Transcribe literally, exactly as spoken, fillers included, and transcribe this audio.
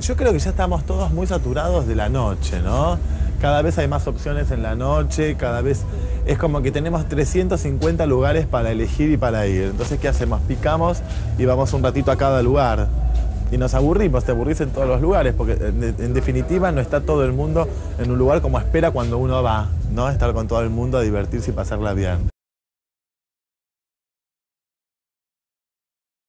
yo creo que ya estamos todos muy saturados de la noche, ¿no? Cada vez hay más opciones en la noche, cada vez es como que tenemos trescientos cincuenta lugares para elegir y para ir. Entonces, ¿qué hacemos? Picamos y vamos un ratito a cada lugar. Y nos aburrimos, te aburrís en todos los lugares, porque en, en definitiva no está todo el mundo en un lugar como espera cuando uno va, ¿no? Estar con todo el mundo, a divertirse y pasarla bien.